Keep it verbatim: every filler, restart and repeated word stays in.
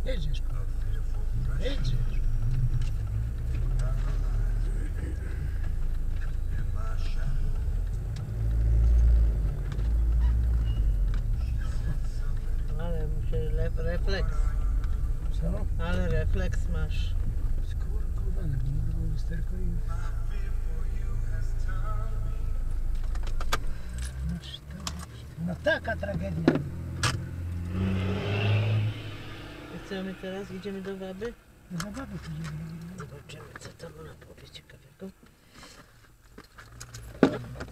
Jedziesz, jedziesz. Ale muszę re refleks. Co? Ale refleks masz. Skurkowane, bo murło lusterko i... Noż to... No taka tragedia. I co my teraz? Idziemy do Waby? No zabawy pójdziemy. Zobaczymy, co tam ona powie ciekawego.